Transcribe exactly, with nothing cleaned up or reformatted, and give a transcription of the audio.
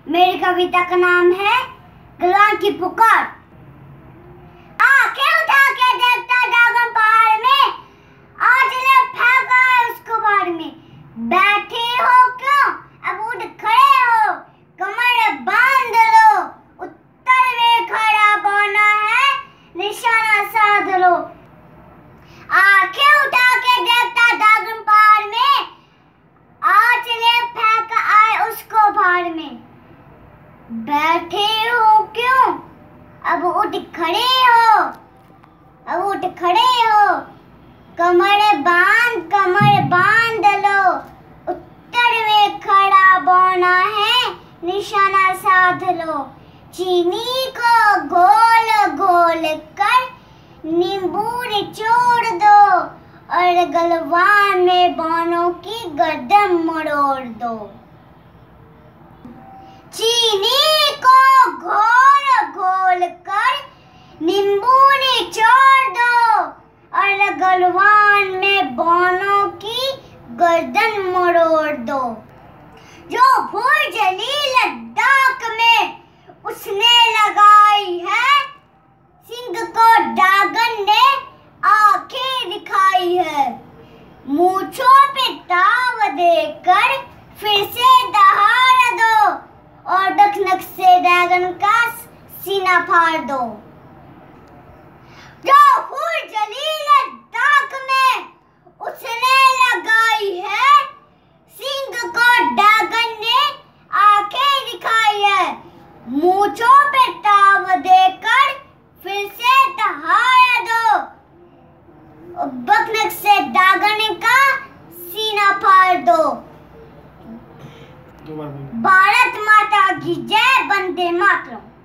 मेरी कविता का नाम है गलवान की पुकार। आंखें उठा के देखता ड्रैगन पहाड़ में, आज ले फेंका उसको बाढ़ में। बैठे हो क्यों, अब उठ खड़े हो, कमर बांध लो, उत्तर में खड़ा बोना है, निशाना साध लो। आंखें उठा के देखता ड्रैगन पहाड़ में, आज ले फेंक आए उसको बाढ़ में। बैठे हो क्यों, अब उठ खड़े हो, अब उठ खड़े हो, कमर बांध कमर बांध लो, उत्तर में खड़ा बोना है, निशाना साध लो। चीनी को गोल गोल कर नींबू निचोड़ दो, और गलवान में बानों की गर्दन मरोड़ दो। चीनी को घोल घोल कर नींबू निचोड़ दो, और गलवान में बानों की गर्दन मरोड़ दो। जो भूल जली लद्दाख में उसने लगाई है, सिंह को ड्रैगन ने आंखें दिखाई है। मूंछों पे ताव देकर फिर से दहाड़ दो, और नख से ड्रैगन का सीना फाड़ दो। जो फूल जली लद्दाख में उसने लगाई है, सिंह को ड्रैगन ने आंखें दिखाई है। मूंछों पे ताव देकर फिर से दहाड़ दो, और नख से ड्रैगन का सीना फाड़ दो। भारत माता की जय, वंदे मातरम।